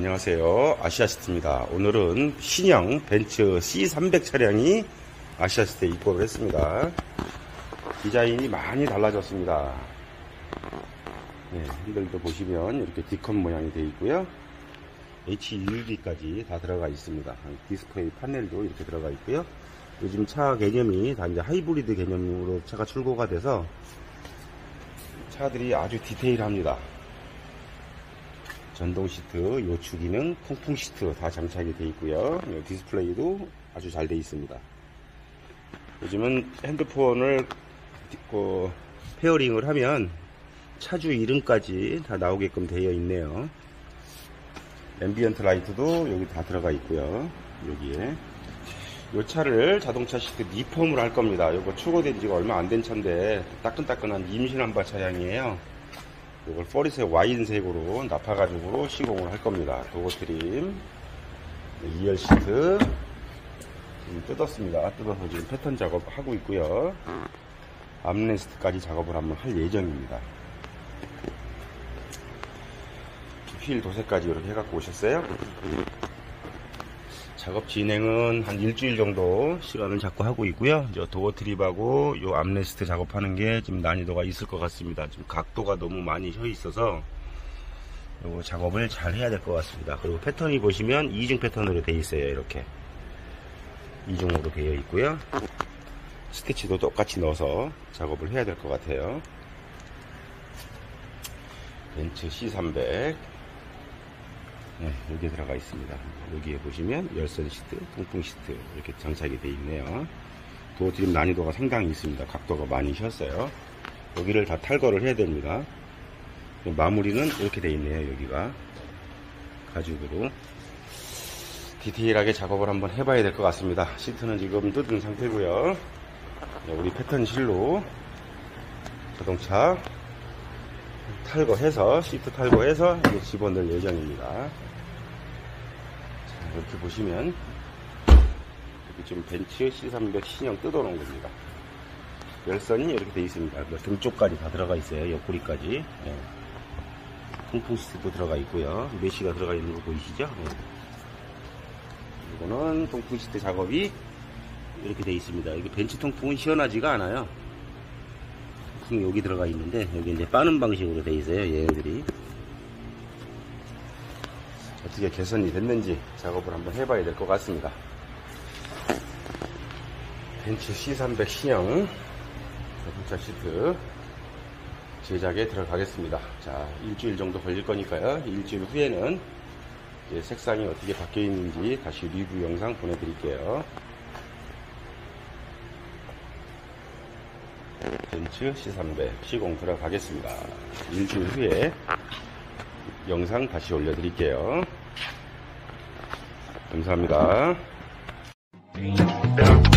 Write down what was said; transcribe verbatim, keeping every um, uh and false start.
안녕하세요, 아시아시트입니다. 오늘은 신형 벤츠 씨 삼백 차량이 아시아시트에 입고를 했습니다. 디자인이 많이 달라졌습니다. 네, 핸들도 보시면 이렇게 D컷 모양이 되어 있고요, 에이치 유 디까지 다 들어가 있습니다. 디스플레이 판넬도 이렇게 들어가 있고요. 요즘 차 개념이 다 이제 하이브리드 개념으로 차가 출고가 돼서 차들이 아주 디테일합니다. 전동 시트, 요추 기능, 통풍 시트 다 장착이 되어 있고요. 디스플레이도 아주 잘 되어 있습니다. 요즘은 핸드폰을 그 페어링을 하면 차주 이름까지 다 나오게끔 되어 있네요. 앰비언트 라이트도 여기 다 들어가 있고요. 여기에 이 차를 자동차 시트 리폼을 할 겁니다. 이거 출고된 지가 얼마 안 된 차인데 따끈따끈한 임신한바 차량이에요. 이걸 포리스의 와인색으로 납파가지고 시공을 할 겁니다. 도어 트림, 이 열 시트 지금 뜯었습니다. 뜯어서 지금 패턴 작업하고 있고요. 암레스트까지 작업을 한번 할 예정입니다. 휠 도색까지 이렇게 해갖고 오셨어요. 작업 진행은 한 일주일 정도 시간을 잡고 하고 있고요. 저 도어 트립하고 요 암레스트 작업하는 게 좀 난이도가 있을 것 같습니다. 좀 각도가 너무 많이 서 있어서 요 작업을 잘 해야 될 것 같습니다. 그리고 패턴이 보시면 이중 패턴으로 되어 있어요. 이렇게 이중으로 되어 있고요. 스티치도 똑같이 넣어서 작업을 해야 될 것 같아요. 벤츠 씨 삼백, 네, 여기에 들어가 있습니다. 여기에 보시면 열선 시트, 통풍 시트 이렇게 장착이 되어 있네요. 도어 트림 난이도가 상당히 있습니다. 각도가 많이 쉬었어요. 여기를 다 탈거를 해야 됩니다. 마무리는 이렇게 되어 있네요. 여기가 가죽으로 디테일하게 작업을 한번 해봐야 될 것 같습니다. 시트는 지금 뜯은 상태고요. 우리 패턴 실로 자동차 탈거해서 시트 탈거해서 이제 집어넣을 예정입니다. 자, 이렇게 보시면 여기 지금 벤츠 씨 삼백 신형 뜯어놓은 겁니다. 열선이 이렇게 되어 있습니다. 등 쪽까지 다 들어가 있어요. 옆구리까지. 네. 통풍 시트도 들어가 있고요. 메쉬가 들어가 있는 거 보이시죠? 네. 이거는 통풍 시트 작업이 이렇게 되어 있습니다. 이게 벤츠 통풍은 시원하지가 않아요. 여기 들어가 있는데 여기 이제 빠는 방식으로 되어 있어요. 얘네들이 어떻게 개선이 됐는지 작업을 한번 해봐야 될 것 같습니다. 벤츠 씨 삼백 신형 자동차 시트 제작에 들어가겠습니다. 자, 일주일 정도 걸릴 거니까요. 일주일 후에는 이제 색상이 어떻게 바뀌어 있는지 다시 리뷰 영상 보내드릴게요. 벤츠 씨 삼백 시공 들어가겠습니다. 일주일 후에 영상 다시 올려드릴게요. 감사합니다.